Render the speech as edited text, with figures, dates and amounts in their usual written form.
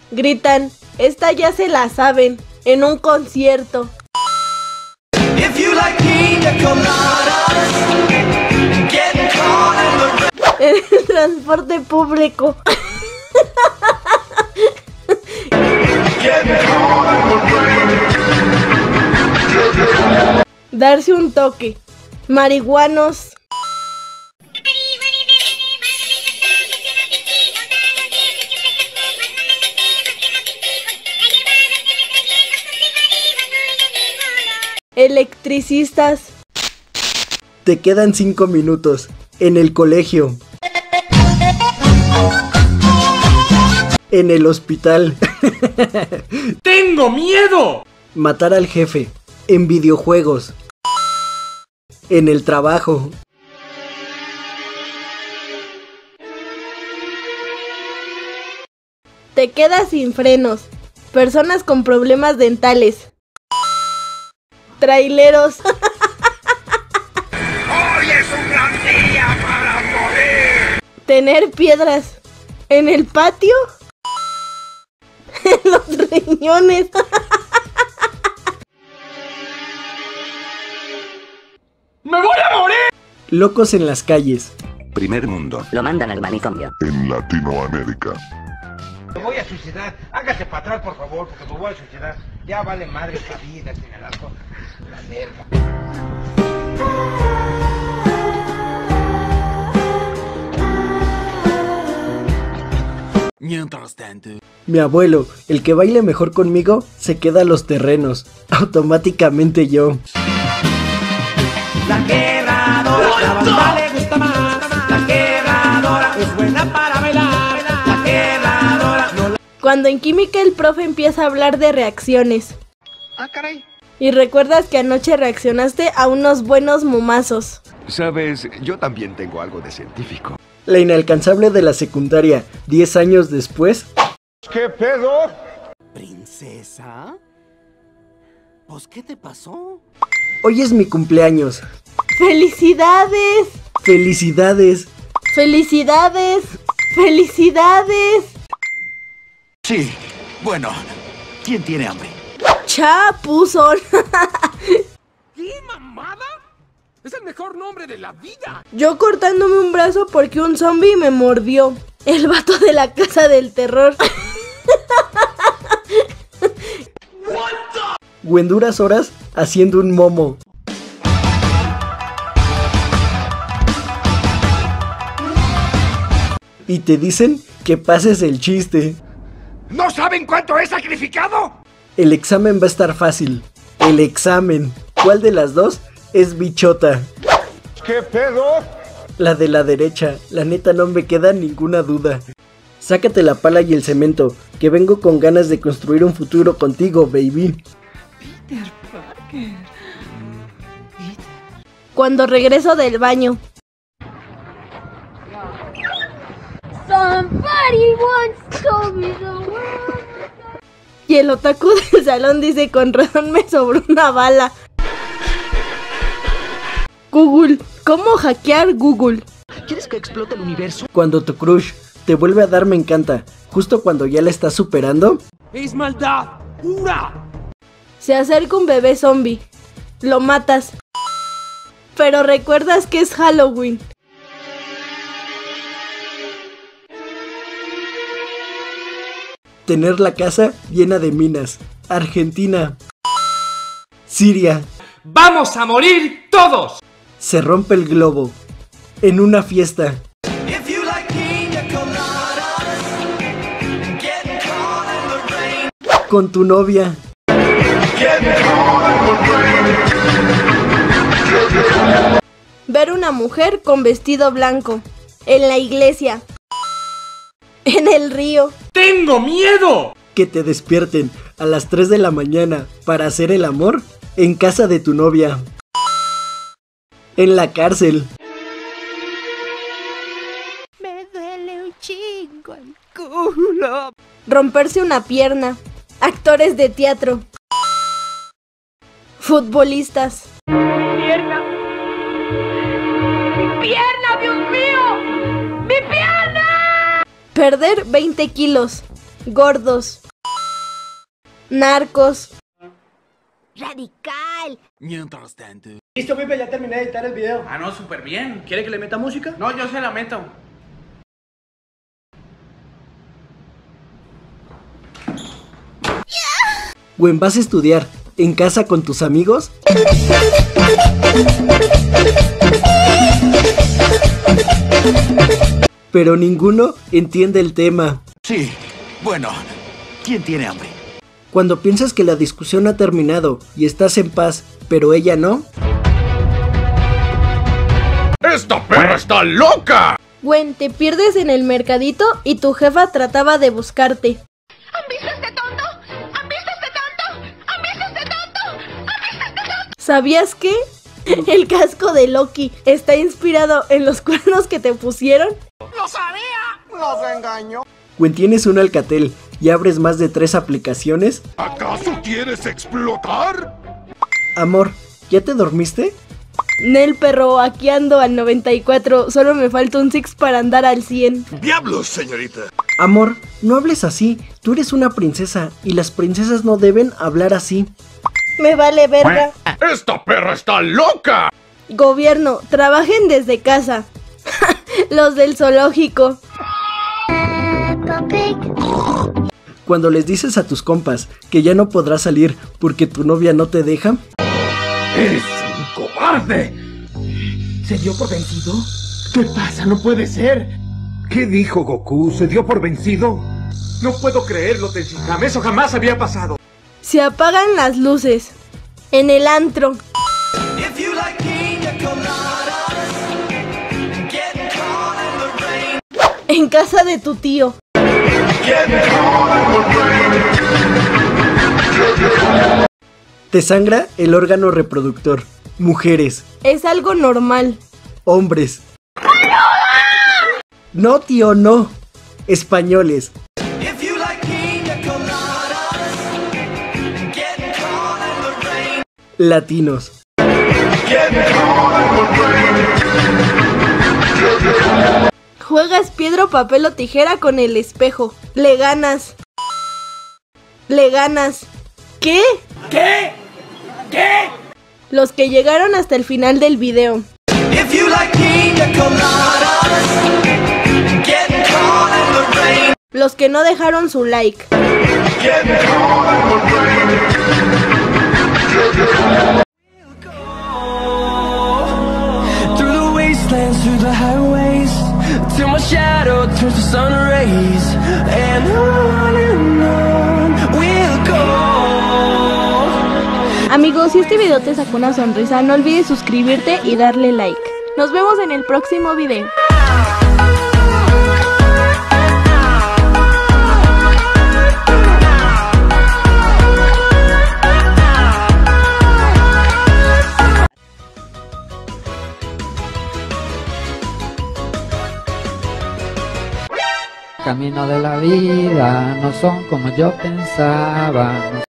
Gritan, esta ya se la saben, en un concierto. En el transporte público. Darse un toque. Marihuanos. Electricistas. Te quedan 5 minutos. En el colegio. En el hospital. ¡Tengo miedo! Matar al jefe. En videojuegos. En el trabajo. Te quedas sin frenos. Personas con problemas dentales. Traileros. ¡Hoy es un gran día para morir! Tener piedras. En el patio. En los riñones. ¡Me voy a morir! Locos en las calles. Primer mundo. Lo mandan al manicomio. En Latinoamérica. Me voy a suicidar. Hágase para atrás, por favor, porque me voy a suicidar. Ya vale madre esta vida, sin el asco. La verga. Mientras tanto... Mi abuelo, el que baile mejor conmigo, se queda a los terrenos. Automáticamente yo. La quebradora, la banda le gusta más. La quebradora es buena para bailar. La quebradora no la... Cuando en química el profe empieza a hablar de reacciones. Ah, caray. Y recuerdas que anoche reaccionaste a unos buenos momazos. Sabes, yo también tengo algo de científico. La inalcanzable de la secundaria, 10 años después. ¿Qué pedo? ¿Princesa? ¿Pues qué te pasó? Hoy es mi cumpleaños. ¡Felicidades! ¡Felicidades! ¡Felicidades! ¡Felicidades! Sí, bueno, ¿quién tiene hambre? ¡Chapuzón! ¿Qué mamada? ¡Es el mejor nombre de la vida! Yo cortándome un brazo porque un zombie me mordió. El vato de la casa del terror. O en duras horas haciendo un momo. Y te dicen que pases el chiste. ¿No saben cuánto he sacrificado? El examen va a estar fácil. El examen. ¿Cuál de las dos es bichota? ¿Qué pedo? La de la derecha. La neta no me queda ninguna duda. Sácate la pala y el cemento, que vengo con ganas de construir un futuro contigo, baby. Peter Parker. Cuando regreso del baño. Somebody once told me the world. Y el otaku del salón dice, con razón me sobró una bala. Google. ¿Cómo hackear Google? ¿Quieres que explote el universo? Cuando tu crush te vuelve a dar me encanta, justo cuando ya la estás superando. ¡Es maldad pura! Se acerca un bebé zombie. Lo matas. Pero recuerdas que es Halloween. Tener la casa llena de minas. Argentina. Siria. ¡Vamos a morir todos! Se rompe el globo. En una fiesta. Con tu novia. Ver una mujer con vestido blanco. En la iglesia. En el río. ¡Tengo miedo! Que te despierten a las 3 de la mañana para hacer el amor en casa de tu novia. En la cárcel. Me duele un chingo el culo. Romperse una pierna. Actores de teatro. Futbolistas. ¡Pierna! ¡Mi pierna, Dios mío! ¡Mi pierna! Perder 20 kilos. gordos, narcos. Radical. Listo, Pipe, ya terminé de editar el video. Ah, no, súper bien. ¿Quiere que le meta música? No, yo se la meto. Gwen, ¿vas a estudiar en casa con tus amigos? Pero ninguno entiende el tema. Sí, bueno, ¿quién tiene hambre? Cuando piensas que la discusión ha terminado y estás en paz, pero ella no. ¡Esta perra está loca! Gwen, te pierdes en el mercadito y tu jefa trataba de buscarte. ¿Han visto este tonto? ¿Han visto este tonto? ¿Han visto este tonto? ¿Han visto este tonto? ¿Sabías que el casco de Loki está inspirado en los cuernos que te pusieron? ¡Lo sabía! ¡Nos engañó! Gwen, tienes un Alcatel y abres más de 3 aplicaciones. ¿Acaso quieres explotar? Amor, ¿ya te dormiste? Nel, perro, aquí ando al 94, solo me falta un 6 para andar al 100. ¡Diablos, señorita! Amor, no hables así, tú eres una princesa y las princesas no deben hablar así. Me vale verga. ¡Esta perra está loca! Gobierno, trabajen desde casa. Los del zoológico. Cuando les dices a tus compas que ya no podrás salir porque tu novia no te deja. ¡Es un cobarde! ¿Se dio por vencido? ¿Qué pasa? No puede ser. ¿Qué dijo Goku? ¿Se dio por vencido? No puedo creerlo, Tenshinhan. Eso jamás había pasado. Se apagan las luces. En el antro. En casa de tu tío. Te sangra el órgano reproductor. Mujeres. Es algo normal. Hombres. No, tío, no. Españoles. Latinos. Juegas piedra, papel o tijera con el espejo. Le ganas. Le ganas. ¿Qué? ¿Qué? ¿Qué? Los que llegaron hasta el final del video. Los que no dejaron su like. Through the highways, till my shadow turns to sun rays, and on we'll go. Amigos, si este video te sacó una sonrisa, no olvides suscribirte y darle like. Nos vemos en el próximo video. Camino de la vida no son como yo pensaba.